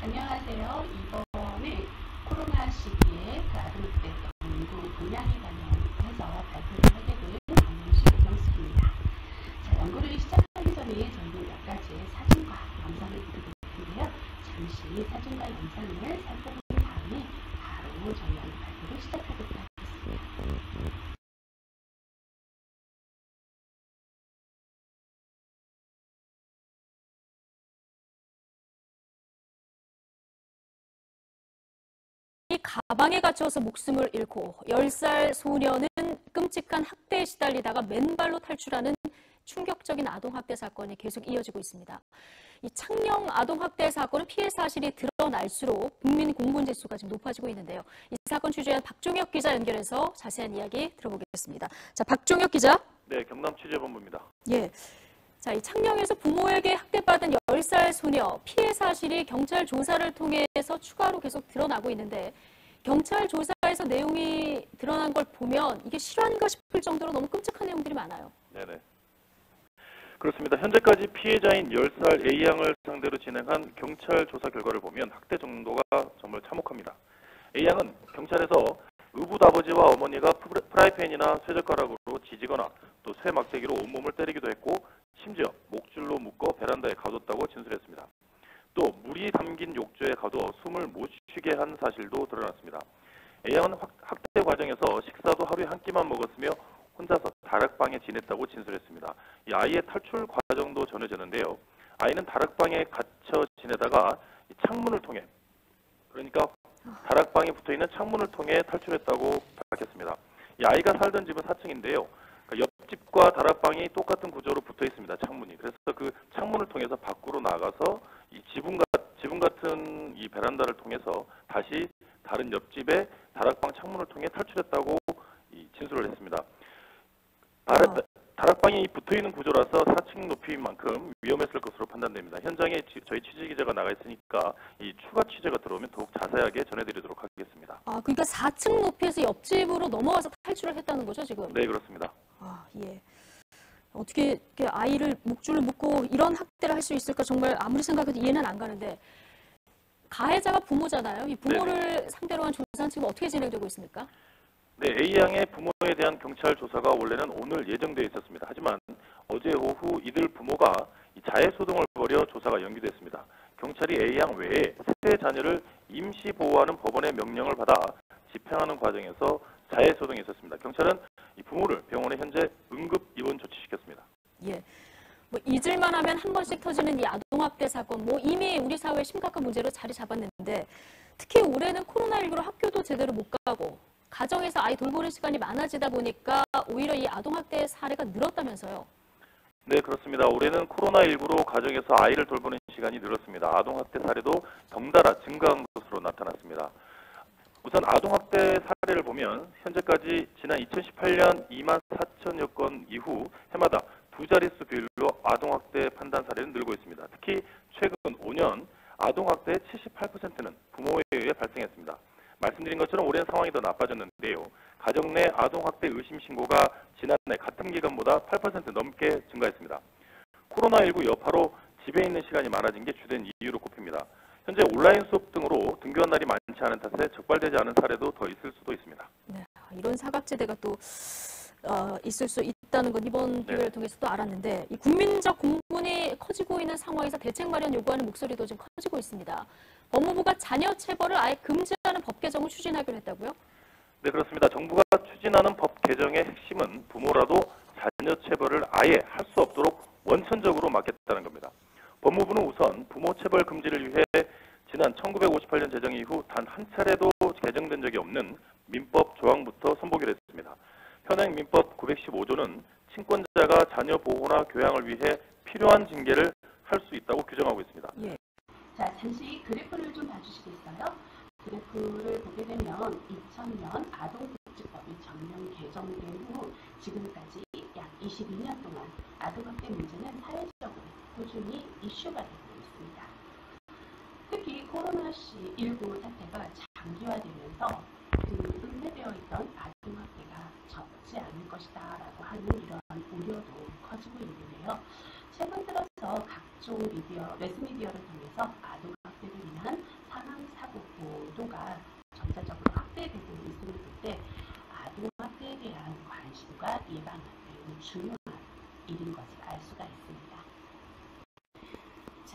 안녕하세요. 이번에 코로나 시기에 그 아동학대 연구 분야에 관련해서 발표를 하게 된 안영식 교수입니다. 자, 연구를 시작하기 전에 저희는 몇 가지의 사진과 영상을 보여드릴 텐데요. 잠시 사진과 영상을 살펴본 다음에 바로 저희 연구 발표를 시작하도록 하겠습니다. 가방에 갇혀서 목숨을 잃고 10살 소녀는 끔찍한 학대에 시달리다가 맨발로 탈출하는 충격적인 아동학대 사건이 계속 이어지고 있습니다. 이 창녕 아동학대 사건은 피해 사실이 드러날수록 국민 공분 지수가 지금 높아지고 있는데요. 이 사건 취재한 박종혁 기자 연결해서 자세한 이야기 들어보겠습니다. 자, 박종혁 기자. 네, 경남 취재본부입니다. 예. 자, 이 창녕에서 부모에게 학대받은 10살 소녀 피해 사실이 경찰 조사를 통해서 추가로 계속 드러나고 있는데 경찰 조사에서 내용이 드러난 걸 보면 이게 실화인가 싶을 정도로 너무 끔찍한 내용들이 많아요. 네네. 그렇습니다. 현재까지 피해자인 10살 A양을 상대로 진행한 경찰 조사 결과를 보면 학대 정도가 정말 참혹합니다. A양은 경찰에서 의붓아버지와 어머니가 프라이팬이나 쇠젓가락으로 지지거나 또 쇠막대기로 온몸을 때리기도 했고 심지어 목줄로 묶어 베란다에 가뒀다고 진술했습니다. 또 물이 담긴 욕조에 가둬 숨을 못 쉬게 한 사실도 드러났습니다. A양은 학대 과정에서 식사도 하루에 한 끼만 먹었으며 혼자서 다락방에 지냈다고 진술했습니다. 이 아이의 탈출 과정도 전해졌는데요. 아이는 다락방에 갇혀 지내다가 창문을 통해, 그러니까 다락방에 붙어있는 창문을 통해 탈출했다고 밝혔습니다. 이 아이가 살던 집은 4층인데요. 옆집과 다락방이 똑같은 구조로 붙어 있습니다. 창문이. 그래서 그 창문을 통해서 밖으로 나가서 이 지붕 같은 이 베란다를 통해서 다시 다른 옆집의 다락방 창문을 통해 탈출했다고 진술을 했습니다. 다락방이 붙어있는 구조라서 4층 높이인 만큼 위험했을 것으로 판단됩니다. 현장에 저희 취재기자가 나가 있으니까 이 추가 취재가 들어오면 더욱 자세하게 전해드리도록 하겠습니다. 아, 그러니까 4층 높이에서 옆집으로 넘어와서 탈출을 했다는 거죠, 지금? 네, 그렇습니다. 아, 예. 어떻게 이렇게 아이를 목줄을 묶고 이런 학대를 할 수 있을까 정말 아무리 생각해도 이해는 안 가는데 가해자가 부모잖아요. 이 부모를 네네. 상대로 한 조사는 지금 어떻게 진행되고 있습니까? 네, A양의 부모에 대한 경찰 조사가 원래는 오늘 예정되어 있었습니다. 하지만 어제 오후 이들 부모가 자해소동을 벌여 조사가 연기됐습니다. 경찰이 A양 외에 세 자녀를 임시 보호하는 법원의 명령을 받아 집행하는 과정에서 자해소동이 있었습니다. 경찰은 이 부모를 병원에 현재 응급 입원 조치시켰습니다. 예. 뭐 잊을만 하면 한 번씩 터지는 이 아동학대 사건, 뭐 이미 우리 사회에 심각한 문제로 자리 잡았는데 특히 올해는 코로나19로 학교도 제대로 못 가고 가정에서 아이 돌보는 시간이 많아지다 보니까 오히려 이 아동학대 사례가 늘었다면서요? 네, 그렇습니다. 올해는 코로나19로 가정에서 아이를 돌보는 시간이 늘었습니다. 아동학대 사례도 덩달아 증가한 것으로 나타났습니다. 우선 아동학대 사례를 보면 현재까지 지난 2018년 24,000여 건 이후 해마다 두 자릿수 비율로 아동학대 판단 사례는 늘고 있습니다. 특히 최근 5년 아동학대의 78%는 부모에 의해 발생했습니다. 말씀드린 것처럼 올해는 상황이 더 나빠졌는데요. 가정 내 아동학대 의심 신고가 지난해 같은 기간보다 8% 넘게 증가했습니다. 코로나19 여파로 집에 있는 시간이 많아진 게 주된 이유로 꼽힙니다. 현재 온라인 수업 등으로 등교한 날이 많지 않은 탓에 적발되지 않은 사례도 더 있을 수도 있습니다. 네, 이런 사각지대가 또 있을 수 있다는 건 이번 기회를 통해서 또 알았는데 이 국민적 공분이 커지고 있는 상황에서 대책 마련 요구하는 목소리도 좀 커지고 있습니다. 법무부가 자녀 체벌을 아예 금지하는 법 개정을 추진하기로 했다고요? 네, 그렇습니다. 정부가 추진하는 법 개정의 핵심은 부모라도 자녀 체벌을 아예 할 수 없도록 원천적으로 막겠다는 겁니다. 법무부는 우선 부모 체벌 금지를 위해 지난 1958년 제정 이후 단 한 차례도 개정된 적이 없는 민법 조항부터 선보기로 했습니다. 현행 민법 915조는 친권자가 자녀 보호나 교양을 위해 필요한 징계를 할 수 있다고 규정하고 있습니다. 예. 자, 잠시 그래프를 좀 봐주시겠어요? 그래프를 보게 되면 2000년 아동복지법이 전면 개정된 후 지금까지 약 22년 동안 아동학대 문제는 사회적으로 꾸준히 이슈가 되고 있습니다. 특히 코로나19 사태가 장기화되면서 그 음해되어 있던 아동학대가 적지 않을 것이다 라고 하는 이런 우려도 커지고 있는데요. 최근 들어서 각종 매스미디어를 통해서 아동학대로 인한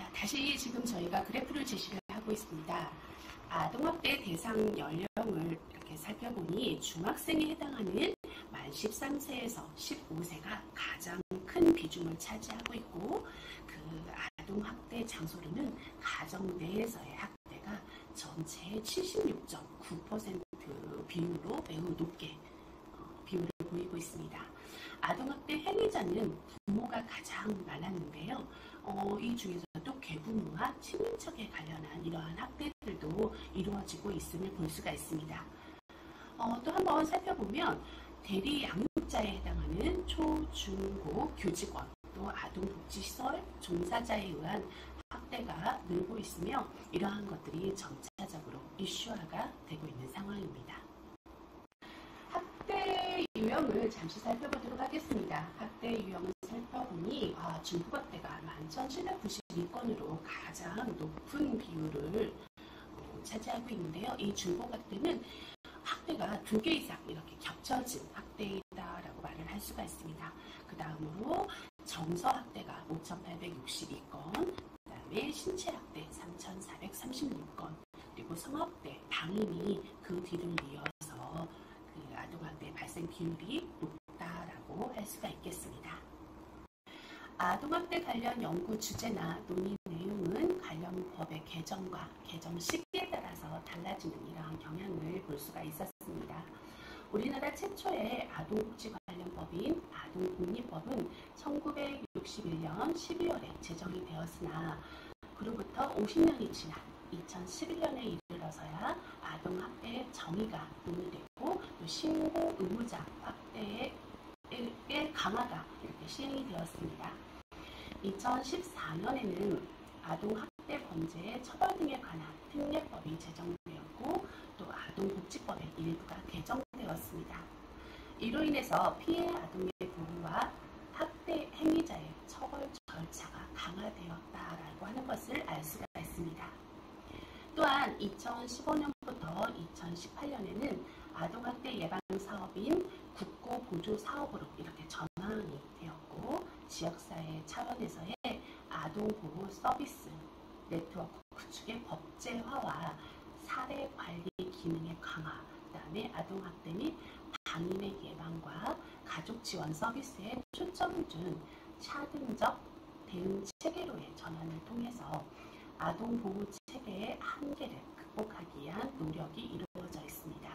다시 지금 저희가 그래프를 제시를 하고 있습니다. 아동학대 대상 연령을 이렇게 살펴보니 중학생에 해당하는 만 13세에서 15세가 가장 큰 비중을 차지하고 있고, 그 아동학대 장소로는 가정 내에서의 학대가 전체의 76.9% 비율로 매우 높게 비율을 보이고 있습니다. 아동학대 행위자는 부모가 가장 많았는데요. 이 중에서도 괴부모와 친인척에 관련한 이러한 학대들도 이루어지고 있음을 볼 수가 있습니다. 또 한번 살펴보면 대리 양육자에 해당하는 초, 중, 고 교직원, 또 아동복지시설 종사자에 의한 학대가 늘고 있으며 이러한 것들이 점차적으로 이슈화가 되고 있는 상황입니다. 학대 유형을 잠시 살펴보도록 하겠습니다. 학대 유형을 살펴보니 중국학대가 11,792건으로 가장 높은 비율을 차지하고 있는데요. 이 중국학대는 학대가 2개 이상 이렇게 겹쳐진 학대이다라고 말을 할 수가 있습니다. 그 다음으로 정서학대가 5,862건, 그 다음에 신체학대 3,436건, 그리고 성학대, 방임이 그 뒤를 이어서 그 아동학대 발생 비율이 높다라고 할 수가 있겠습니다. 아동학대 관련 연구 주제나 논의 내용은 관련 법의 개정과 개정 시기에 따라서 달라지는 이러한 경향을 볼 수가 있었습니다. 우리나라 최초의 아동복지 관련 법인 아동복리법은 1961년 12월에 제정이 되었으나 그로부터 50년이 지나 2011년에 이르러서야 아동학대의 정의가 논의되고 또 신고 의무자 확대의 강화가 이렇게 시행이 되었습니다. 2014년에는 아동학대 범죄의 처벌 등에 관한 특례법이 제정되었고 또 아동복지법의 일부가 개정되었습니다. 이로 인해서 피해 아동의 보호와 학대 행위자의 처벌 절차가 강화되었다라고 하는 것을 알 수가 있습니다. 또한 2015년부터 2018년에는 아동학대 예방 사업인 국고보조사업으로 이렇게 전환이 되었고 지역사회 차원에서의 아동보호 서비스 네트워크 구축의 법제화와 사례관리 기능의 강화, 그 다음에 아동학대 및 방임의 예방과 가족지원 서비스에 초점을 둔 차등적 대응 체계로의 전환을 통해서 아동보호 체계의 한계를 극복하기 위한 노력이 이루어져 있습니다.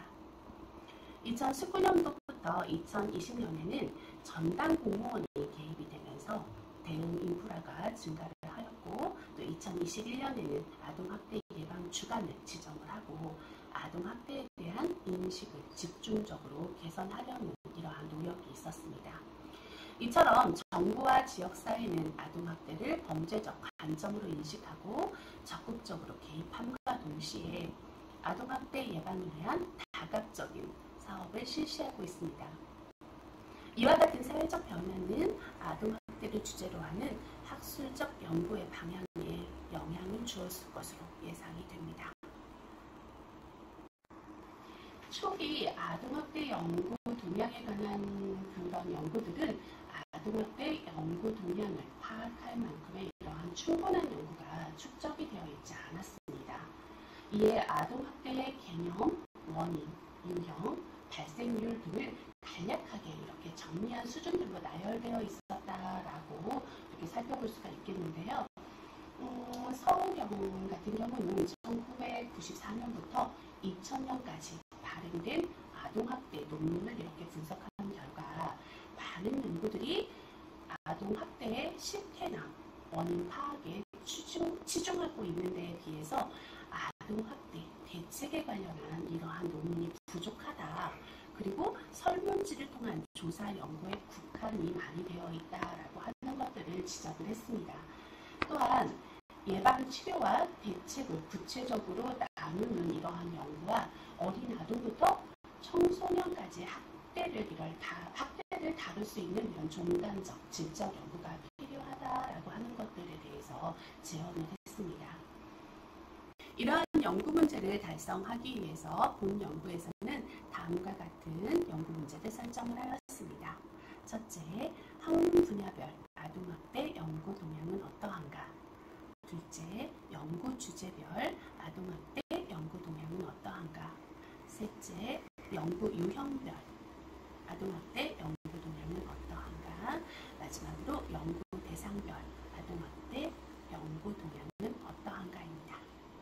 2019년도부터 2020년에는 전담 공무원이 개입이 되면서 대응 인프라가 증가를 하였고 또 2021년에는 아동학대 예방 주간을 지정을 하고 아동학대에 대한 인식을 집중적으로 개선하려는 이러한 노력이 있었습니다. 이처럼 정부와 지역사회는 아동학대를 범죄적 관점으로 인식하고 적극적으로 개입함과 동시에 아동학대 예방을 위한 다각적인 사업을 실시하고 있습니다. 이와 같은 사회적 변화는 아동학대를 주제로 하는 학술적 연구의 방향에 영향을 주었을 것으로 예상이 됩니다. 초기 아동학대 연구 동향에 관한 그런 연구들은 아동학대 연구 동향을 파악할 만큼의 이러한 충분한 연구가 축적이 되어 있지 않았습니다. 이에 아동학대의 개념, 원인, 유형, 발생률 등을 간략하게 이렇게 정리한 수준들로 나열되어 있었다라고 이렇게 살펴볼 수가 있겠는데요. 서울경 같은 경우는 1994년부터 2000년까지 발행된 아동학대 논문을 이렇게 분석한 결과 많은 연구들이 아동학대의 실태나 원인 파악에 치중하고 있는 데에 비해서 아동학대 대책에 관련한 이러한 논문이 부족하다. 그리고 설문지를 통한 조사 연구에 국한이 많이 되어 있다라고 하는 것들을 지적을 했습니다. 또한 예방 치료와 대책을 구체적으로 나누는 이러한 연구와 어린 아동부터 청소년까지 학대를 다룰 수 있는 이런 종단적, 질적 연구가 필요하다라고 하는 것들에 대해서 제언을 했습니다. 이러한 연구 문제를 달성하기 위해서 본 연구에서는 다음과 같은 연구 문제를 설정을 하였습니다. 첫째, 학문 분야별 아동학대 연구 동향은 어떠한가? 둘째, 연구 주제별 아동학대 연구 동향은 어떠한가? 셋째, 연구 유형별 아동학대 연구 동향은 어떠한가? 마지막으로 연구 대상별 아동학대 연구 동향은 어떠한가입니다.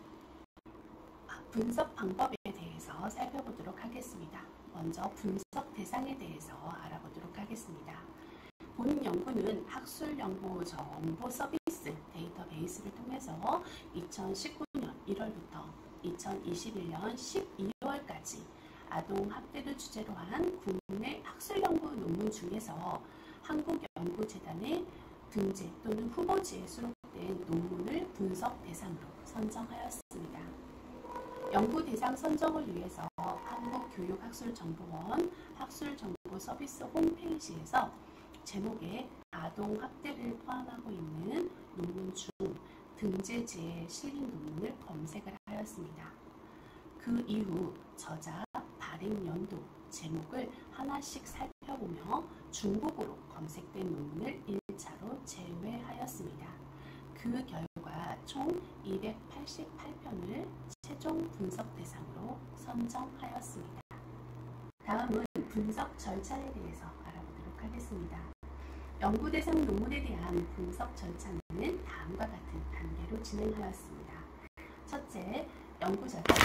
분석 방법에 대해서 살펴보도록 하겠습니다. 먼저 분석 대상에 대해서 알아보도록 하겠습니다. 본 연구는 학술연구 정보 서비스 데이터베이스를 통해서 2019년 1월부터 2021년 12월까지 아동학대를 주제로 한 국내 학술연구 논문 중에서 한국연구재단의 등재 또는 후보지에 수록된 논문을 분석 대상으로 선정하였습니다. 연구 대상 선정을 위해서 한국교육학술정보원 학술정보서비스 홈페이지에서 제목에 아동학대를 포함하고 있는 논문 중 등재지에 실린 논문을 검색을 하였습니다. 그 이후 저자, 발행 연도, 제목을 하나씩 살펴보며 중복으로 검색된 논문을 1차로 제외하였습니다. 그 결과 총 288편을 최종 분석 대상으로 선정하였습니다. 다음은 분석 절차에 대해서 알아보도록 하겠습니다. 연구 대상 논문에 대한 분석 절차는 다음과 같은 단계로 진행하였습니다. 첫째, 연구자가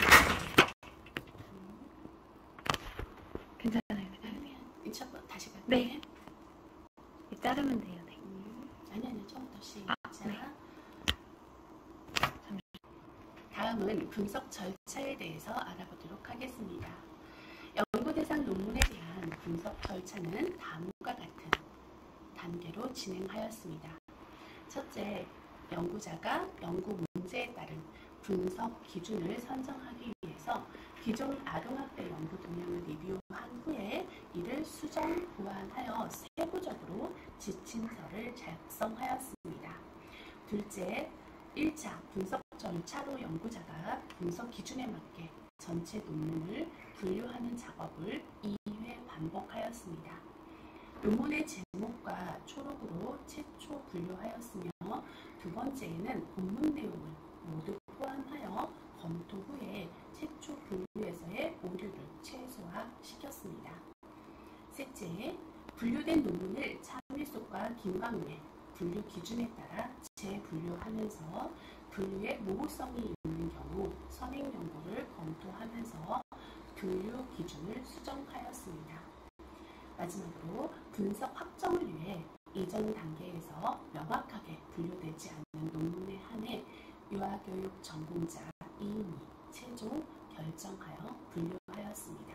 괜찮아요. 다시 갈게요. 네. 자르면 돼요. 네. 아니, 처음부터 시작. 네. 다음은 분석 절차에 대해서 알아보도록 하겠습니다. 연구 대상 논문에 대한 분석 절차는 다음과 같은 단계로 진행하였습니다. 첫째, 연구자가 연구 문제에 따른 분석 기준을 선정하기 위해서 기존 아동학대 연구 동향을 리뷰한 후에 이를 수정, 보완하여 세부적으로 지침서를 작성하였습니다. 둘째, 1차 분석 절차로 연구자가 분석 기준에 맞게 전체 논문을 분류하는 작업을 2회 반복하였습니다. 논문의 제목과 초록으로 최초 분류하였으며 두 번째에는 본문 내용을 모두 포함하여 검토 후에 최초 분류에서의 오류를 최소화시켰습니다. 셋째, 분류된 논문을 참일속과 김광래 분류 기준에 따라 재분류하면서 분류의 모호성이 있는 경우 선행 연구를 검토하면서 분류 기준을 수정하였습니다. 마지막으로 분석 확정을 위해 이전 단계에서 명확하게 분류되지 않는 논문에 한해 유아교육 전공자 2인이 최종 결정하여 분류하였습니다.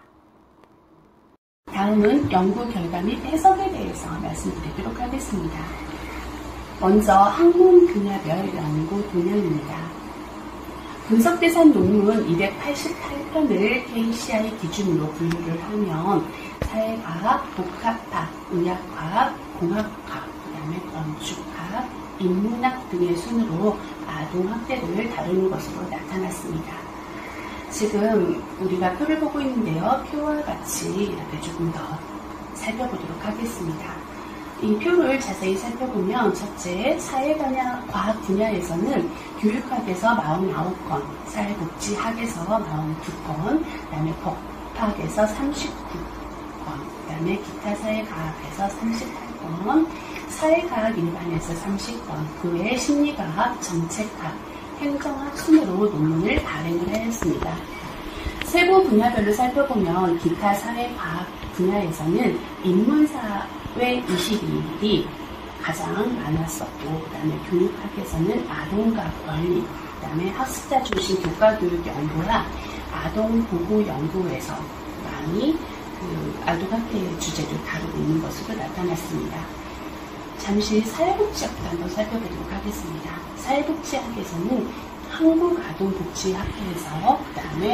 다음은 연구 결과 및 해석에 대해서 말씀드리도록 하겠습니다. 먼저 학문 분야별 연구 동향입니다. 분석 대상 논문 288편을 KCI 기준으로 분류를 하면 사회과학, 복합학, 의학과학, 공학학, 그다음에 건축학, 인문학 등의 순으로 아동학대를 다루는 것으로 나타났습니다. 지금 우리가 표를 보고 있는데요. 표와 같이 이렇게 조금 더 살펴보도록 하겠습니다. 이 표를 자세히 살펴보면 첫째, 사회과학 분야에서는 교육학에서 49건, 사회복지학에서 49건, 그 다음에 법학에서 39건, 그 다음에 기타 사회과학에서 38건, 사회과학 일반에서 30건, 그 외에 심리과학, 정책학, 행정학 순으로 논문을 발행을 하였습니다. 세부 분야별로 살펴보면 기타 사회과학 분야에서는 인문사회 22일이 가장 많았었고, 그 다음에 교육학에서는 아동과 권리, 그 다음에 학습자 중심 교과교육 연구와 아동보호연구에서 많이 아동학대 주제를 다루고 있는 것으로 나타났습니다. 잠시 사회복지학도 한번 살펴보도록 하겠습니다. 사회복지학에서는 한국아동복지학회에서 그 다음에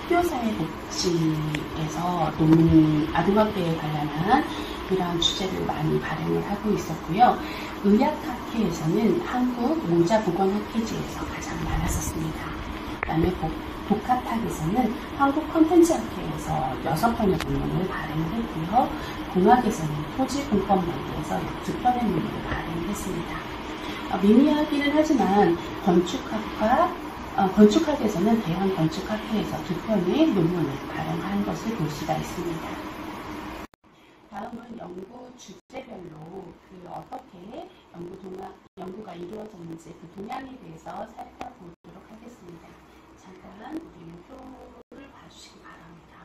학교사회복지에서 논문 아동학대에 관련한 이러한 주제를 많이 발행을 하고 있었고요. 의학학회에서는 한국모자보건학회지에서 가장 많았었습니다. 그 다음에 복합학에서는 한국컨텐츠학회에서 6편의 논문을 발행을 했고요. 공학에서는 토지공법연구에서 2편의 논문을 발행했습니다. 미미하기는 하지만 건축학에서는 대한건축학회에서 두 편의 논문을 발행한 것을 볼 수가 있습니다. 다음은 연구 주제별로 어떻게 연구가 이루어졌는지 그 동향에 대해서 살펴보도록 하겠습니다. 잠깐 우리 표를 봐주시기 바랍니다.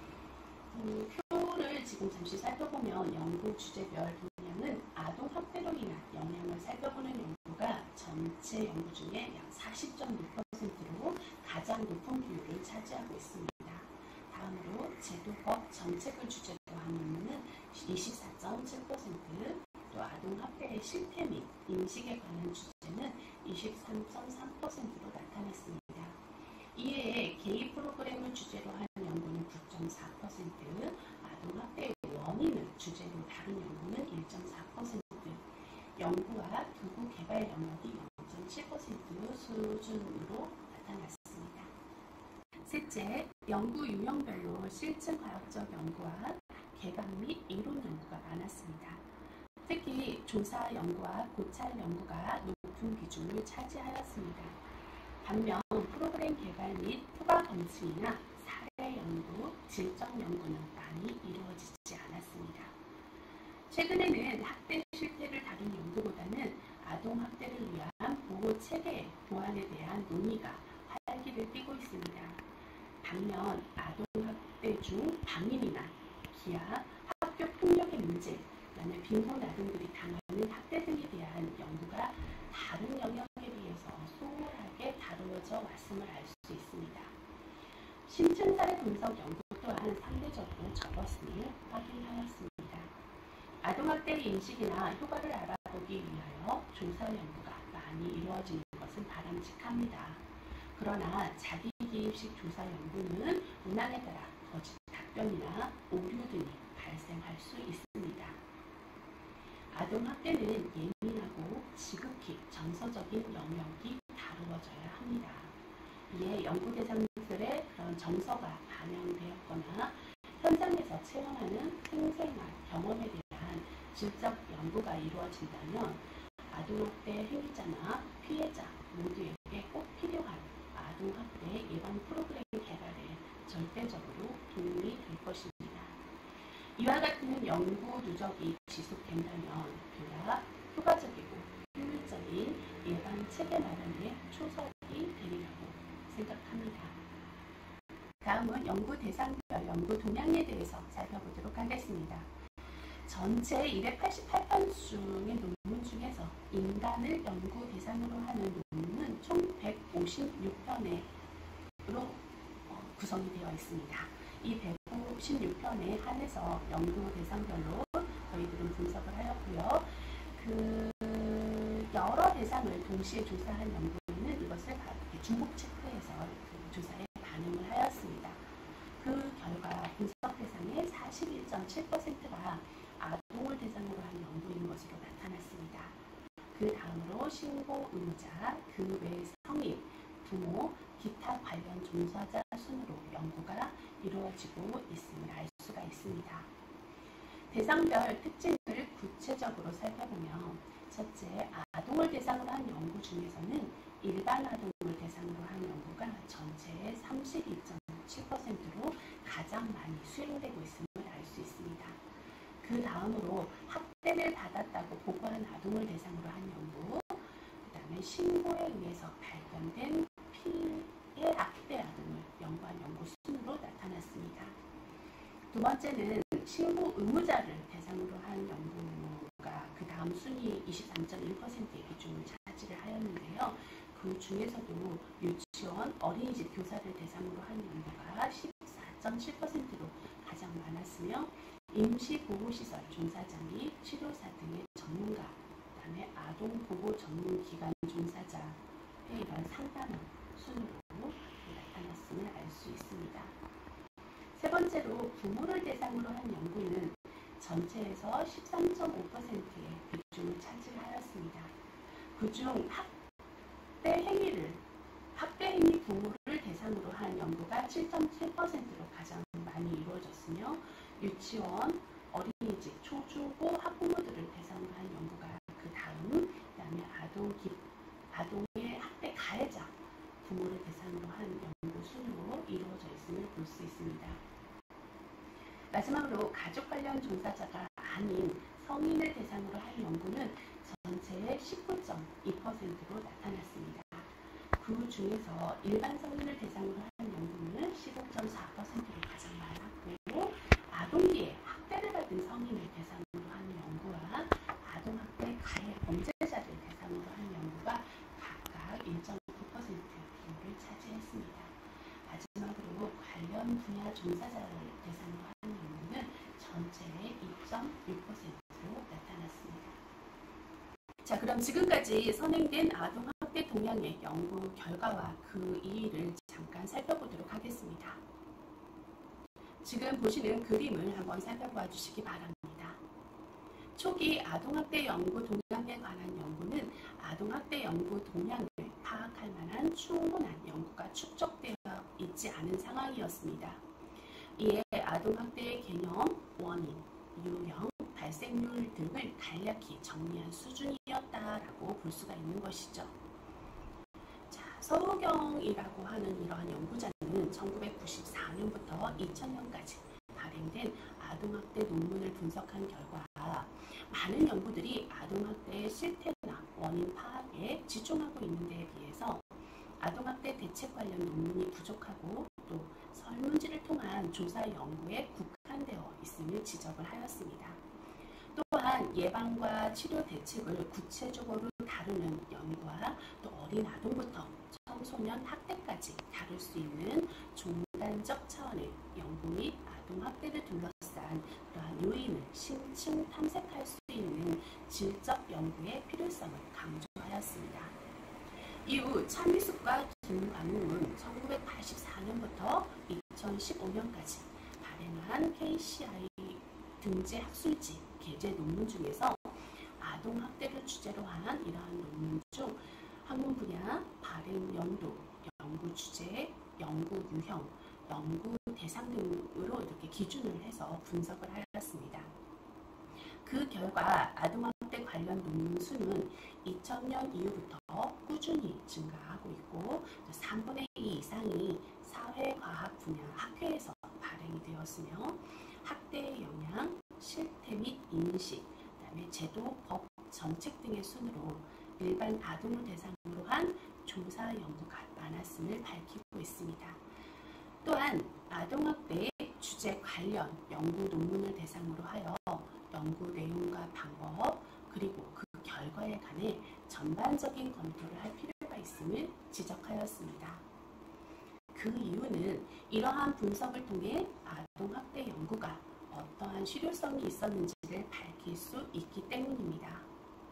표를 지금 잠시 살펴보면 연구 주제별 동향은 아동 학대로 인한 영향을 살펴보는 연구가 전체 연구 중에 약 40.6%로 가장 높은 비율을 차지하고 있습니다. 다음으로 제도법 정책을 주제로 한 논문은 24.7%, 또 아동 학대의 실태 및 인식에 관한 주제는 23.3%로 나타났습니다. 이외에 게이 프로그램을 주제로 한 연구는 9.4%, 아동 학대의 원인을 주제로 다룬 연구는 1.4%, 연구와 도구 개발 영역이 0.7% 수준으로 나타났습니다. 셋째, 연구 유형별로 실증 과학적 연구와 개방 및 이론 연구가 많았습니다. 특히 조사 연구와 고찰 연구가 높은 비중을 차지하였습니다. 반면 프로그램 개발 및 효과 검증이나 사례 연구, 질적 연구는 많이 이루어지지 않았습니다. 최근에는 학대 실태를 다룬 연구보다는 아동 학대를 위한 보호 체계 보완에 대한 논의가 활기를 띠고 있습니다. 반면 아동 학대 중 방임이나 기아, 학교 폭력의 문제, 그다음에 빈곤 아동들이 당하는 학대 등에 대한 연구가 다른 영역에 비해서 소홀하게 다루어져 왔음을 알 수 있습니다. 심층 사례 분석 연구 또한 상대적으로 적었음을 확인하였습니다. 아동학대의 인식이나 효과를 알아보기 위하여 조사 연구가 많이 이루어지는 것은 바람직합니다. 그러나 자기기입식 조사 연구는 문항에 따라 거짓 답변이나 오류 등이 발생할 수 있습니다. 아동학대는 예민하고 지극히 정서적인 영역이 다루어져야 합니다. 이에 연구 대상들의 그런 정서가 반영되었거나 현장에서 체험하는 생생한 경험에 대한 질적 연구가 이루어진다면 아동학대 행위자나 피해자 모두에게 꼭 필요한 아동학대 예방 프로그램 개발에 절대적으로 도움이 될 것입니다. 이와 같은 연구 누적이 지속된다면 보다 효과적이고 효율적인 예방 체계 마련에 초석이 되리라고 생각합니다. 다음은 연구 대상별 연구 동향에 대해서 살펴보도록 하겠습니다. 전체 288편 중의 논문 중에서 인간을 연구 대상으로 하는 논문은 총 156편으로 구성이 되어 있습니다. 이 156편에 한해서 연구 대상별로 저희들은 분석을 하였고요. 여러 대상을 동시에 조사한 연구는 이것을 중복 체크해서 조사에 반응을 하였습니다. 그 결과 분석 대상의 41.7%가 아동을 대상으로 한 연구인 것으로 나타났습니다. 그 다음으로 신고 의무자, 그 외 성인, 부모, 기타 관련 종사자 순으로 연구가 이루어지고 있음을 알 수가 있습니다. 대상별 특징을 구체적으로 살펴보면 첫째, 아동을 대상으로 한 연구 중에서는 일반 아동을 대상으로 한 연구가 전체의 32.7%로 가장 많이 수행되고 있음을 알 수 있습니다. 그 다음으로 학대를 받았다고 보고한 아동을 대상으로 한 연구, 그 다음에 신고에 의해서 발견된 피해 학대 아동을 연구한 연구 순으로 나타났습니다. 두 번째는 신고 의무자를 대상으로 한 연구가 그 다음 순위 23.1%의 비중을 차지를 하였는데요. 그 중에서도 유치원, 어린이집 교사를 대상으로 한 연구가 14.7%로 가장 많았으며 임시보호시설 종사자 및 치료사 등의 전문가, 그 다음에 아동보호 전문기관 종사자의 이런 상당한 순으로 나타났음을 알 수 있습니다. 세 번째로 부모를 대상으로 한 연구는 전체에서 13.5%의 비중을 차지하였습니다. 그중 학대 행위 부모를 대상으로 한 연구가 7.7%로 가장 많이 이루어졌으며 유치원, 어린이집, 초중고 학부모들을 대상으로 한 연구가 그 다음에 아동 볼 수 있습니다. 마지막으로 가족 관련 종사자가 아닌 성인을 대상으로 한 연구는 전체의 19.2%로 나타났습니다. 그 중에서 일반 성인을 대상으로 한 연구는 15.4%로 가장 많았고, 아동기에 학대를 받은 성인을 대상으로 한 연구와 아동학대 가해 범죄자를 대상으로 한 연구가 각각 1.9%를 차지했습니다. 마지막으로 관련 분야 종사자를 대상으로 한 연구는 전체의 2.1%로 나타났습니다. 자, 그럼 지금까지 선행된 아동학대 동향의 연구 결과와 그 이의를 잠깐 살펴보도록 하겠습니다. 지금 보시는 그림을 한번 살펴봐 주시기 바랍니다. 초기 아동학대 연구 동향에 관한 연구는 아동학대 연구 동향을 파악할 만한 충분한 연구가 축적되어 있지 않은 상황이었습니다. 이에 아동학대의 개념, 원인, 유형, 발생률 등을 간략히 정리한 수준이었다라고 볼 수가 있는 것이죠. 자, 서우경이라고 하는 이러한 연구자는 1994년부터 2000년까지 발행된 아동학대 논문을 분석한 결과 많은 연구들이 아동학대의 실태나 원인 파악에 집중하고 있는 데에 비해서 아동학대 대책 관련 논문이 부족하고 또 설문지를 통한 조사 연구에 국한되어 있음을 지적을 하였습니다. 또한 예방과 치료 대책을 구체적으로 다루는 연구와 또 어린 아동부터 청소년 학대까지 다룰 수 있는 종단적 차원의 연구 및 아동학대를 둘러싼 그러한 요인을 심층 탐색할 수 있는 질적 연구의 필요성을 강조하였습니다. 이후 차미숙과 김광웅은 1984년부터 2015년까지 발행한 KCI 등재 학술지 게재 논문 중에서 아동학대를 주제로 한 이러한 논문 중 학문 분야, 발행 연도, 연구 주제, 연구 유형, 연구 대상 등으로 이렇게 기준을 해서 분석을 하였습니다. 그 결과 아동학대 관련 논문 수는 2000년 이후부터 꾸준히 증가하고 있고 3분의 2 이상이 사회과학 분야 학회에서 발행이 되었으며 학대의 영향, 실태 및 인식, 그다음에 제도, 법, 정책 등의 순으로 일반 아동을 대상으로 한 조사 연구가 많았음을 밝히고 있습니다. 또한 아동학대 주제 관련 연구 논문을 대상으로 하여 연구 내용과 방법 그리고 그 결과에 관해 전반적인 검토를 할 필요가 있음을 지적하였습니다. 그 이유는 이러한 분석을 통해 아동학대 연구가 어떠한 실효성이 있었는지를 밝힐 수 있기 때문입니다.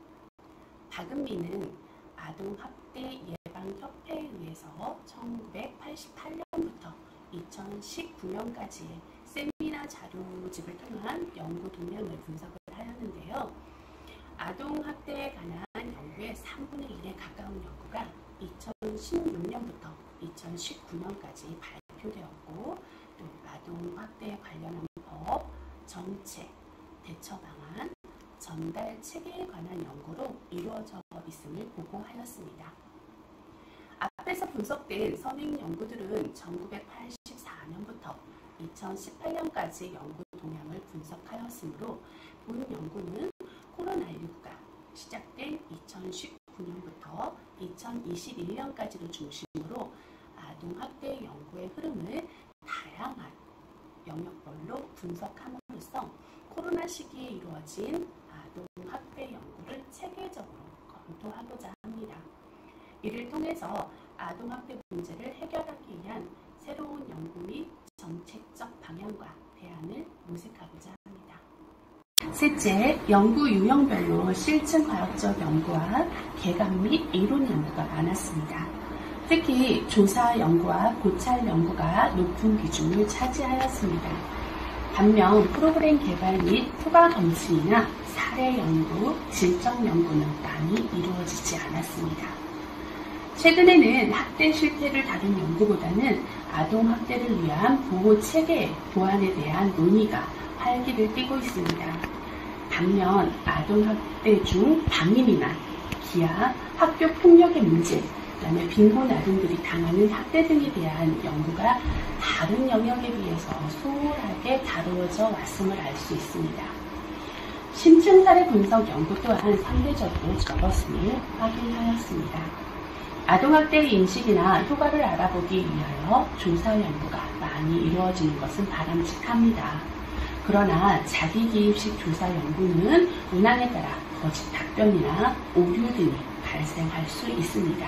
박은미는 아동학대 예방협회에 의해서 1988년부터 2019년까지의 세미나 자료집을 통한 연구 동향을 분석을 하였는데요. 아동학대에 관한 연구의 3분의 1에 가까운 연구가 2016년부터 2019년까지 발표되었고 또 아동학대에 관련한 법, 정책, 대처 방안, 전달 체계에 관한 연구로 이루어져 있음을 보고하였습니다. 앞에서 분석된 선행 연구들은 1984년부터 2018년까지 연구 동향을 분석하였으므로 본 연구는 코로나19가 시작된 2019년부터 2021년까지를 중심으로 아동학대 연구의 흐름을 다양한 영역별로 분석함으로써 코로나 시기에 이루어진 아동학대 연구를 체계적으로 검토하고자 합니다. 이를 통해서 아동학대 문제를 해결하기 위한 새로운 연구 및 정책적 방향과 대안을 모색하고자 합니다. 셋째, 연구 유형별로 실증 과학적 연구와 개강 및 이론 연구가 많았습니다. 특히 조사 연구와 고찰 연구가 높은 비중을 차지하였습니다. 반면 프로그램 개발 및 효과 검증이나 사례 연구, 질적 연구는 많이 이루어지지 않았습니다. 최근에는 학대 실태를 다룬 연구보다는 아동학대를 위한 보호체계 보완에 대한 논의가 활기를 띠고 있습니다. 반면 아동학대 중 방임이나 기아, 학교 폭력의 문제, 그다음에 빈곤 아동들이 당하는 학대 등에 대한 연구가 다른 영역에 비해서 소홀하게 다루어져 왔음을 알 수 있습니다. 심층 사례 분석 연구 또한 상대적으로 적었음을 확인하였습니다. 아동학대의 인식이나 효과를 알아보기 위하여 조사 연구가 많이 이루어지는 것은 바람직합니다. 그러나 자기기입식 조사 연구는 문항에 따라 거짓 답변이나 오류 등이 발생할 수 있습니다.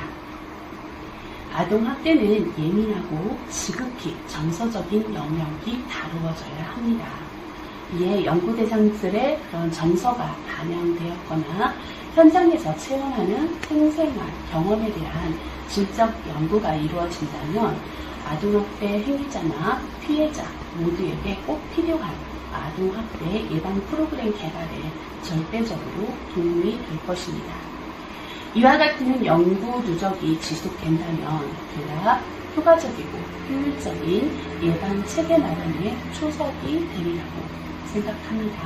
아동학대는 예민하고 지극히 정서적인 영역이 다루어져야 합니다. 이에 연구 대상들의 그런 정서가 반영되었거나 현장에서 체험하는 생생한 경험에 대한 질적 연구가 이루어진다면 아동학대 행위자나 피해자 모두에게 꼭 필요한 아동학대 예방 프로그램 개발에 절대적으로 도움이 될 것입니다. 이와 같은 연구 누적이 지속된다면 그야 효과적이고 효율적인 예방 체계 마련에 초석이 되리라고 생각합니다.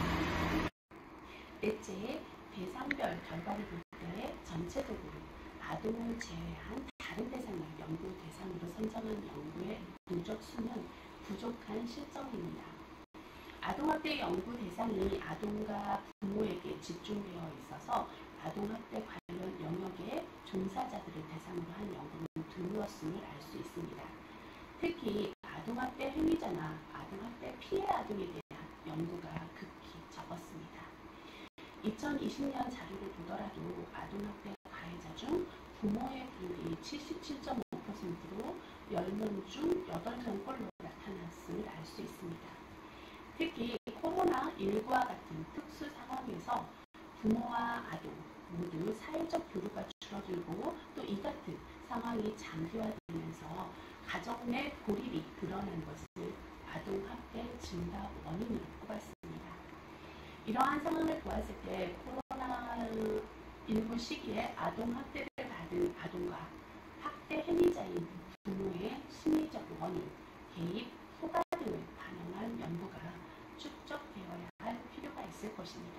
넷째, 대상별 결과를 볼 때 전체적으로 아동을 제외한 다른 대상을 연구 대상으로 선정한 연구의 누적 수는 부족한 실정입니다. 아동학대 연구 대상이 아동과 부모에게 집중되어 있어서 아동학대 관련 영역의 종사자들을 대상으로 한 연구는 드물었음을 알 수 있습니다. 특히 아동학대 행위자나 아동학대 피해 아동에 대한 연구가 극히 적었습니다. 2020년 자료를 보더라도 아동학대 가해자 중 부모의 비율이 77.5%로 10명 중 8명꼴로 나타났음을 알 수 있습니다. 특히 코로나19와 같은 특수 상황에서 부모와 아동 모두 사회적 교류가 줄어들고 또 이 같은 상황이 장기화되면서 가정 내 고립이 드러난 것을 아동학대 증가 원인으로 꼽았습니다. 이러한 상황을 보았을 때 코로나19 시기에 아동학대를 받은 아동과 학대 행위자인 부모의 심리적 원인, 개입, 효과 등을 반영한 연구가 축적되어야 할 필요가 있을 것입니다.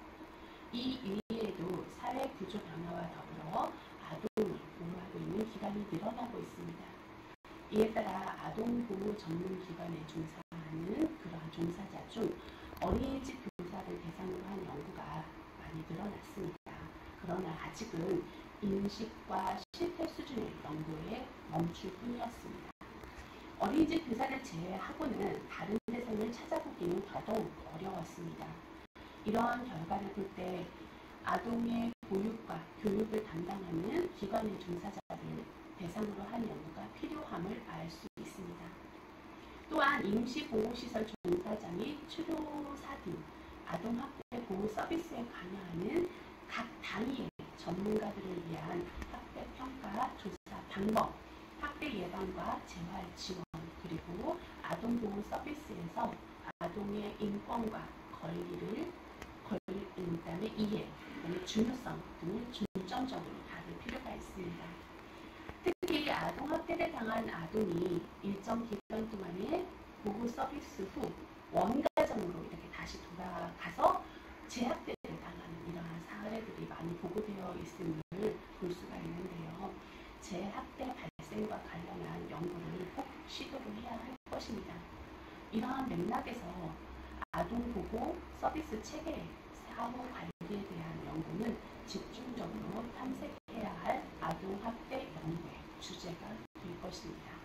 이 이외에도 사회 구조 변화와 더불어 아동을 보호하고 있는 기관이 늘어나고 있습니다. 이에 따라 아동보호 전문기관에 종사하는 그러한 종사자 중 어린이집 교사를 대상으로 한 연구가 많이 늘어났습니다. 그러나 아직은 인식과 실태 수준의 연구에 멈출 뿐이었습니다. 어린이집 교사를 제외하고는 다른 대상을 찾아보기는 더더욱 어려웠습니다. 이러한 결과를 볼 때 아동의 보육과 교육을 담당하는 기관의 종사자를 대상으로 한 연구가 필요함을 알 수 있습니다. 또한 임시보호시설 종사자 및 치료사 등 아동학대 보호 서비스에 관여하는 각 단위의 전문가들을 위한 학대 평가 조사 방법, 학대 예방과 재활 지원, 그리고 아동보호 서비스에서 아동의 인권과 그다음에 이해, 그다음에 중요성 등을 중점적으로 다룰 필요가 있습니다. 특히 아동학대를 당한 아동이 일정 기간 동안의 보호 서비스 후 원가정으로 이렇게 다시 돌아가서 재학대를 당하는 이러한 사례들이 많이 보고되어 있음을 볼 수가 있는데요. 재학대 발생과 관련한 연구를 꼭 시도를 해야 할 것입니다. 이러한 맥락에서 아동보호 서비스 체계 사후 관리에 대한 연구는 집중적으로 탐색해야 할 아동학대 연구의 주제가 될 것입니다.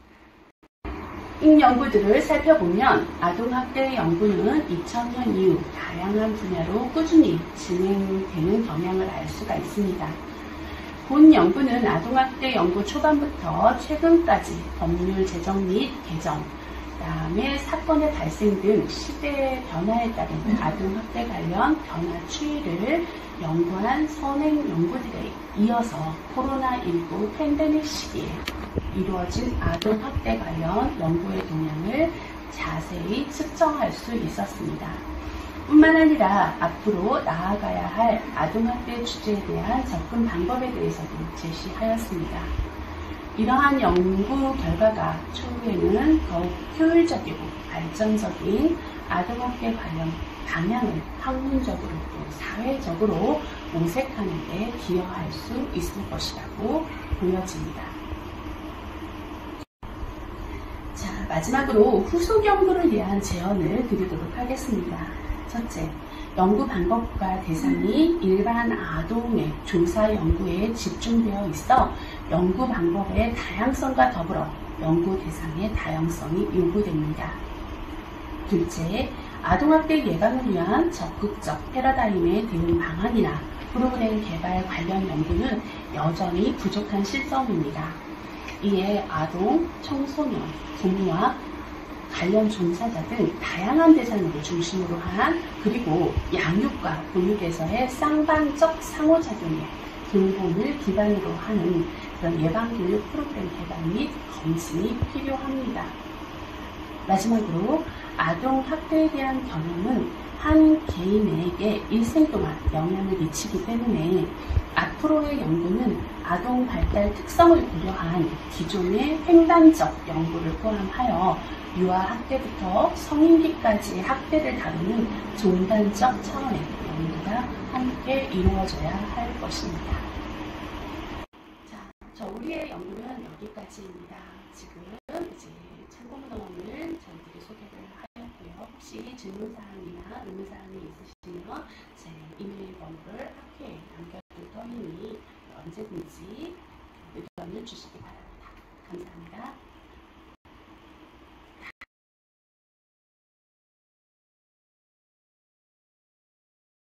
이 연구들을 살펴보면 아동학대 연구는 2000년 이후 다양한 분야로 꾸준히 진행되는 경향을 알 수가 있습니다. 본 연구는 아동학대 연구 초반부터 최근까지 법률 제정 및 개정, 그다음에 사건의 발생 등 시대의 변화에 따른 아동학대 관련 변화 추이를 연구한 선행 연구들에 이어서 코로나19 팬데믹 시기에 이루어진 아동학대 관련 연구의 동향을 자세히 측정할 수 있었습니다. 뿐만 아니라 앞으로 나아가야 할 아동학대 주제에 대한 접근 방법에 대해서도 제시하였습니다. 이러한 연구 결과가 추후에는 더욱 효율적이고 발전적인 아동학대 관련 방향을 학문적으로 또 사회적으로 모색하는 데 기여할 수 있을 것이라고 보여집니다. 자, 마지막으로 후속 연구를 위한 제언을 드리도록 하겠습니다. 첫째, 연구 방법과 대상이 일반 아동의 조사 연구에 집중되어 있어 연구 방법의 다양성과 더불어 연구 대상의 다양성이 요구됩니다. 둘째, 아동학대 예방을 위한 적극적 패러다임의 대응 방안이나 프로그램 개발 관련 연구는 여전히 부족한 실정입니다. 이에 아동, 청소년, 부모와 관련 종사자 등 다양한 대상을 중심으로 한 그리고 양육과 보육에서의 쌍방적 상호작용에 근본을 기반으로 하는 그런 예방교육 프로그램 개발 및 검증이 필요합니다. 마지막으로 아동학대에 대한 경험은 한 개인에게 일생 동안 영향을 미치기 때문에 앞으로의 연구는 아동 발달 특성을 고려한 기존의 횡단적 연구를 포함하여 유아 학대부터 성인기까지의 학대를 다루는 종단적 차원의 연구가 함께 이루어져야 할 것입니다. 자, 우리의 연구는 여기까지입니다. 지금 이제 참고문 논문을 저희들이 소개를 하였고요. 혹시 질문사항이나 의문사항이 있으시면 제 이메일 번호를 학회에 남겨둘 터이니 언제든지 의견을 주시기 바랍니다. 감사합니다.